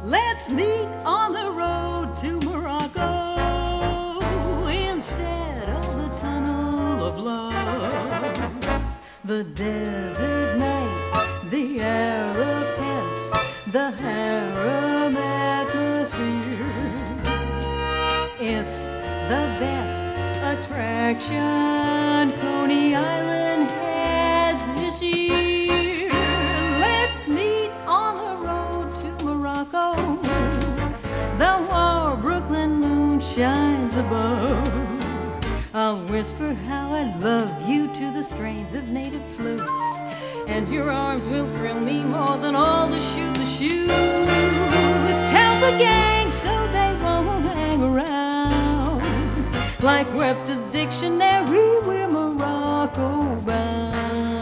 Let's meet on the road to Morocco instead of the tunnel of love. The desert night, the Arab tents, the harem atmosphere. It's the best attraction Coney Island has this year. Let's meet on the road to Morocco. The warm Brooklyn moon shines above. I'll whisper how I love you to the strains of native flutes, and your arms will thrill me more than all the shoots. Tell the gang so they won't hang around. Like Webster's dictionary, we're Morocco bound.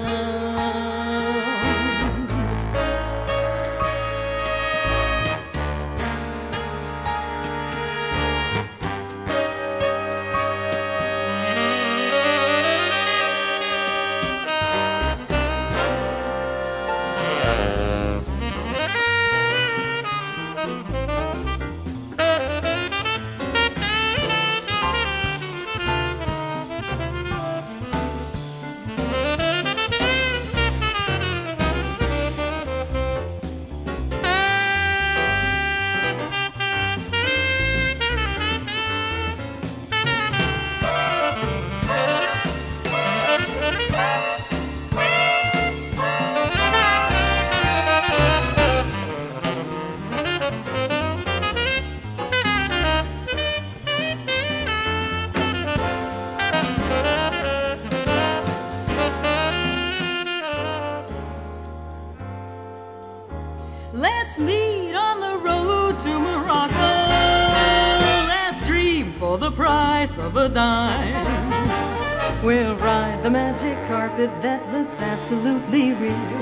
Let's meet on the road to Morocco. Let's dream for the price of a dime. We'll ride the magic carpet that looks absolutely real.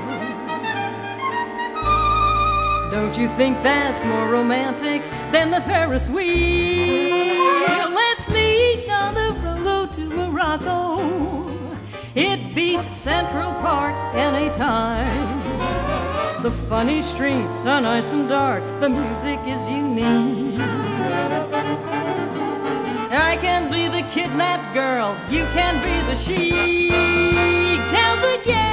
Don't you think that's more romantic than the Ferris wheel? Let's meet on the road to Morocco. It beats Central Park any time. The funny streets are nice and dark, the music is unique. I can be the kidnapped girl, you can be the sheik. Tell the gang